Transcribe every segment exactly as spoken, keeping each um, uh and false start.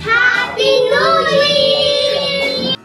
Happy New Year!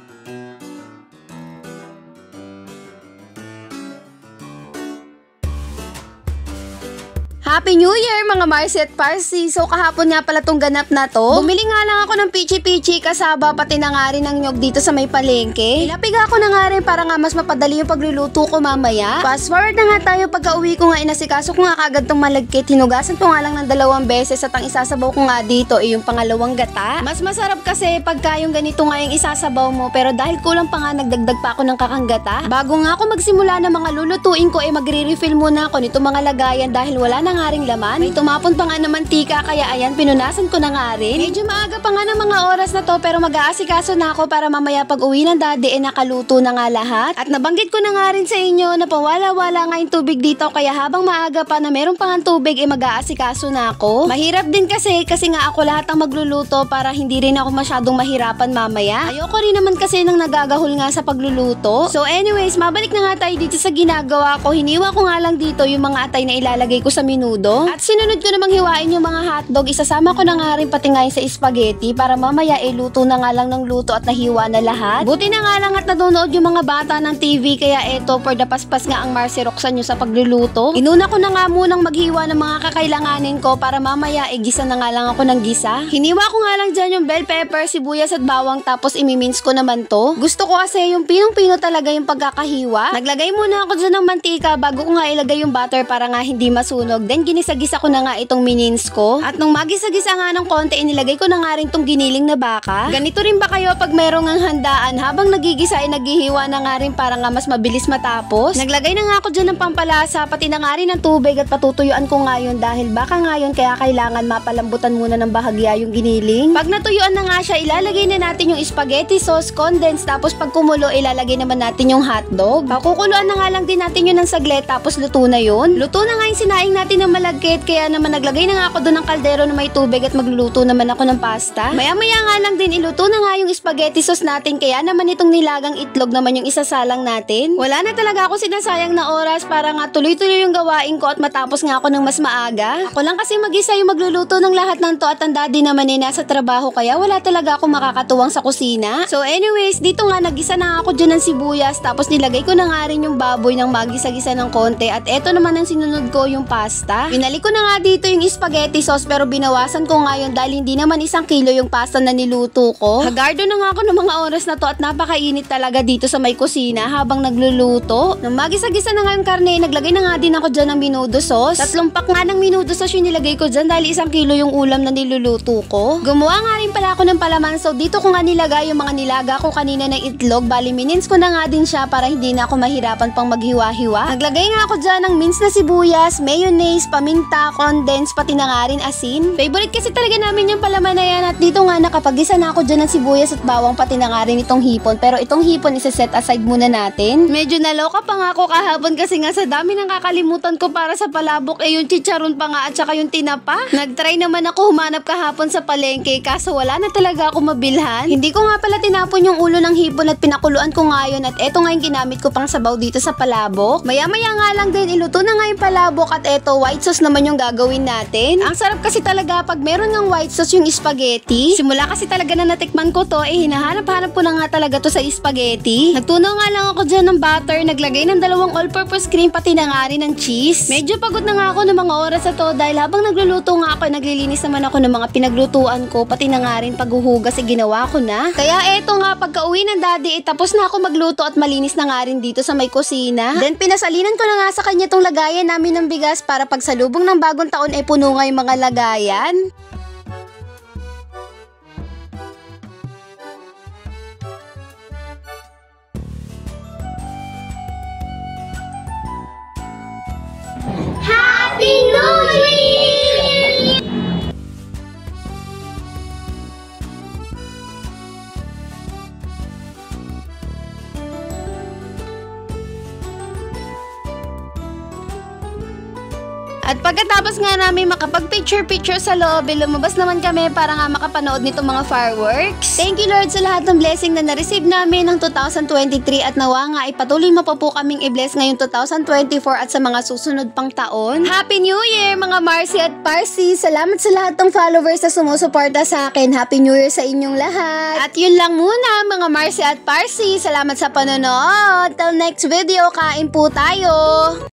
Happy New Year mga Marcy at Parsi! So kahapon nga pala tong ganap na to. Bumili nga lang ako ng pichi-pichi kasaba pati na nga rin ng nyog dito sa may palengke. Ilapiga ko na nga rin para nga mas mapadali yung pagluluto ko mamaya. Fast forward na nga tayo, pagka uwi ko nga inasikaso ko nga kagad tong malagkit. Hinugasan ko nga lang ng dalawang beses at ang isasabaw ko nga dito ay yung pangalawang gata. Mas masarap kasi pagka yung ganito nga yung isasabaw mo, pero dahil kulang pa nga nagdagdag pa ako ng kakanggata. Bago nga ako magsimula ng mga lulutuin ko ay magre-refill muna ako nito mga lagayan dahil wala na nga ring laman. May tumapon pa nga ng mantika kaya ayan pinunasan ko na nga rin. Medyo maaga pa nga ng mga oras na to pero mag-aasikaso na ako para mamaya pag uwi ng daddy eh nakaluto na nga lahat. At nabanggit ko na nga rin sa inyo na pawala-wala nga yung tubig dito kaya habang maaga pa na meron pa nga tubig eh mag-aasikaso na ako. Mahirap din kasi kasi nga ako lahat ang magluluto para hindi rin ako masyadong mahirapan mamaya. Ayoko rin naman kasi nang nagagahol nga sa pagluluto. So anyways, mabalik na nga tayo dito sa ginagawa ko. Hiniwa ko nga lang dito yung mga atay na ilalagay ko sa minuto. At sinunod ko namang hiwain yung mga hotdog. Isasama ko na nga rin pati ngayon sa spaghetti para mamaya eh luto na nga lang ng luto at nahiwa na lahat. Buti na nga lang at nanonood yung mga bata ng T V kaya eto for the paspas nga ang Marcy Roxanne nyo sa pagluluto. Inuna ko na nga munang maghiwa ng mga kakailanganin ko para mamaya eh gisa na nga lang ako ng gisa. Hiniwa ko nga lang dyan yung bell pepper, sibuyas at bawang tapos imimins ko naman to. Gusto ko kasi yung pinong-pino talaga yung pagkakahiwa. Naglagay muna ako dyan ng mantika bago ko nga ilagay yung butter para nga hindi masunog. Then ginisa-gisa ko na nga itong minins ko. At nung magisa-gisa nga ng konti, inilagay ko na nga rin tong giniling na baka. Ganito rin ba kayo pag merong ang handaan habang nagigisa ay naghihiwa na nga rin para nga mas mabilis matapos? Naglagay na nga ako dyan ng pampalasa, pati na nga rin ng tubig at patutuyuan ko nga yun dahil baka nga yun kaya kailangan mapalambutan muna ng bahagya yung giniling. Pag natuyuan na nga siya, ilalagay na natin yung spaghetti sauce, condensed, tapos pag kumulo, ilalagay naman natin yung hotdog. Pakukuluan na nga lang din natin yun ng saglit tapos luto na yun. Luto na nga yung sinaing natin ng malagkit kaya naman naglagay na nga ako doon ng kaldero na may tubig at magluluto naman ako ng pasta. Maya-maya nga lang din iluto na nga yung spaghetti sauce natin kaya naman itong nilagang itlog naman yung isasalang natin. Wala na talaga ako sinasayang na oras para nga tuloy-tuloy yung gawain ko at matapos nga ako ng mas maaga. Ako lang kasi mag-isa yung magluluto ng lahat ng to at ang daddy naman eh nasa trabaho kaya wala talaga ako makakatuwang sa kusina. So anyways, dito nga nagisa na ako dyan ng sibuyas tapos nilagay ko na nga rin yung baboy ng magisa-gisa ng konti at eto naman ang sinunod ko yung pasta. Pinalik ko na nga dito yung spaghetti sauce pero binawasan ko nga yun dahil hindi naman isang kilo yung pasta na niluto ko. Hagardo na nga ako ng mga oras na to at napakainit talaga dito sa may kusina habang nagluluto. Nang magisa-gisa na nga yung karne, naglagay na nga din ako dyan ng menudo sauce. Tatlong pack nga ng menudo sauce yung nilagay ko dyan dahil isang kilo yung ulam na niluluto ko. Gumawa nga rin pala ako ng palaman so dito ko nga nilagay yung mga nilaga ko kanina ng itlog. Bali minins ko na nga din siya para hindi na ako mahirapan pang maghiwa-hiwa. Naglagay nga ako dyan ng mince na sibuyas, mayonnaise, paminta, condensed, pati na nga rin asin. Favorite kasi talaga namin yung palaman na yan at dito nga nakapag-isa na ako dyan ng sibuyas at bawang pati na nga rin itong hipon. Pero itong hipon isa-set aside muna natin. Medyo naloka pa nga ako kahapon kasi nga sa dami nang kakalimutan ko para sa palabok eh yung chicharon pa nga at saka yung tinapa. Nagtry naman ako humanap kahapon sa palengke kaso wala na talaga ako mabilhan. Hindi ko nga pala tinapon yung ulo ng hipon at pinakuluan ko nga yun at eto nga yung ginamit ko pang sabaw dito sa palabok. Maya-maya nga lang din iluto na nga yung palabok at eto white sauce naman yung gagawin natin. Ang sarap kasi talaga pag meron ng white sauce yung spaghetti. Simula kasi talaga na natikman ko to eh hinahanap-hanap ko na nga talaga to sa spaghetti. Nagtunaw nga lang ako dyan ng butter, naglagay ng dalawang all-purpose cream pati na nga rin ng cheese. Medyo pagod na nga ako ng mga oras na to dahil habang nagluluto nga ako naglilinis naman ako ng mga pinaglutuan ko pati na nga rin paghuhugas eh ginawa ko na. Kaya eto nga pagka uwi ng daddy eh tapos na ako magluto at malinis na nga rin dito sa may kusina. Then pinasalinan ko na nga sa kanya tong lagayan namin ng bigas para pag salubong ng bagong taon ay puno nga yung mga lagayan. Happy New Year! At pagkatapos nga namin makapag-picture-picture sa loob, lumabas naman kami para nga makapanood nito mga fireworks. Thank you Lord sa lahat ng blessing na na-receive namin ng two thousand twenty-three at nawa nga ipatuloy mo pa po kaming i-bless ngayong two thousand twenty-four at sa mga susunod pang taon. Happy New Year mga Marcy at Parsi! Salamat sa lahat ng followers na sumusuporta sa akin. Happy New Year sa inyong lahat! At yun lang muna mga Marcy at Parsi. Salamat sa panonood. Till next video, kain po tayo!